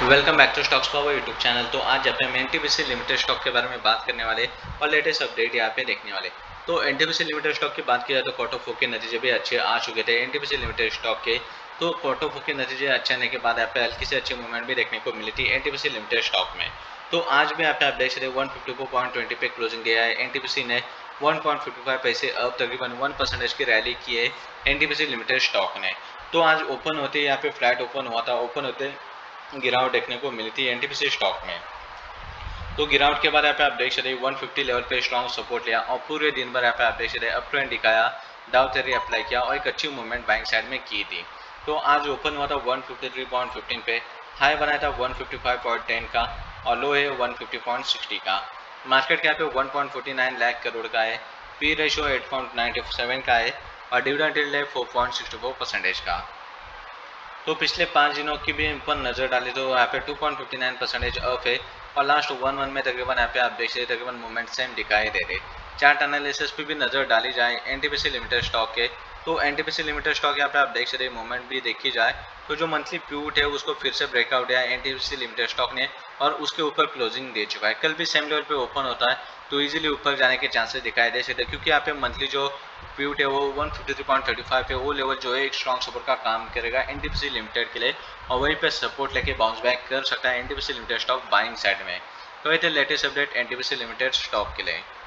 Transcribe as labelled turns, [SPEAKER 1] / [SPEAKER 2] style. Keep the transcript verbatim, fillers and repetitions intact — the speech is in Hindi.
[SPEAKER 1] Welcome back to stocks power YouTube channel. तो आज अपने हम एनटीपीसी लिमिटेड स्टॉक के बारे में बात करने वाले और लेटेस्ट अपडेट यहाँ पे देखने वाले। तो एनटीपीसी लिमिटेड स्टॉक की बात की जाए तो क्वार्टर फोर के नतीजे भी अच्छे आ चुके थे एनटीपीसी लिमिटेड स्टॉक के। तो क्वार्टर फोर के नतीजे अच्छे आने के बाद यहाँ पे हल्की से अच्छी मूवमेंट भी देखने को मिली थी एनटीपीसी लिमिटेड स्टॉक में। तो आज भी यहाँ पे आप देख सकते one fifty four point twenty पे क्लोजिंग दिया है। एनटीपीसी ने वन पॉइंट फिफ्टी फाइव पैसे अब तकरीबन वन परसेंटेज की रैली की है एनटीपीसी लिमिटेड स्टॉक ने। तो आज ओपन होते यहाँ पे फ्लैट ओपन हुआ था, ओपन होते गिरावट देखने को मिली थी एनटीपीसी स्टॉक में। तो गिरावट के बाद यहाँ पे आप देख सकते वन फिफ्टी लेवल पे स्ट्रॉन्ग सपोर्ट लिया और पूरे दिन भर यहाँ पे आप देख सकते अप ट्रेंड दिखाया, डाउ थ्योरी अप्लाई किया और एक अच्छी मूवमेंट बाइंग साइड में की थी। तो आज ओपन हुआ था one fifty three point fifteen पे, हाई बनाया था one fifty five point ten का और लो है वन फिफ्टी पॉइंट सिक्सटी का। मार्केट के यहाँ पे one point forty nine lakh crore का है, P ratio eight point ninety seven का है और डिविडेंड यील्ड है four point sixty four percentage का। तो पिछले पाँच दिनों की भी ऊपर नजर डाली तो यहाँ पे two point fifty nine percentage up है और लास्ट वन वन में तकरीबन यहाँ पे आप देख सकते तकरीबन मूवमेंट सेम दिखाई दे रहे। चार्ट एनालिसिस पे भी नजर डाली जाए एनटीपीसी लिमिटेड स्टॉक के, तो एनटीपीसी लिमिटेड स्टॉक यहाँ पे आप देख सकते मूवमेंट भी देखी जाए तो जो मंथली प्यूट है उसको फिर से ब्रेकआउट दिया एनटीपीसी लिमिटेड स्टॉक ने और उसके ऊपर क्लोजिंग दे चुका है। कल भी सेम लेवल पे ओपन होता है तो इजीली ऊपर जाने के चांसेस दिखाई दे सकते हैं क्योंकि यहाँ पे मंथली जो प्यूट है वो one fifty three point thirty five है, वो लेवल जो है एक स्ट्रॉन्ग सपोर्ट का काम करेगा एनटीपीसी लिमिटेड के लिए और वहीं पे सपोर्ट लेके बाउंस बैक कर सकता है NTPC limited stock buying side में। तो ये थे latest update NTPC limited stock के लिए।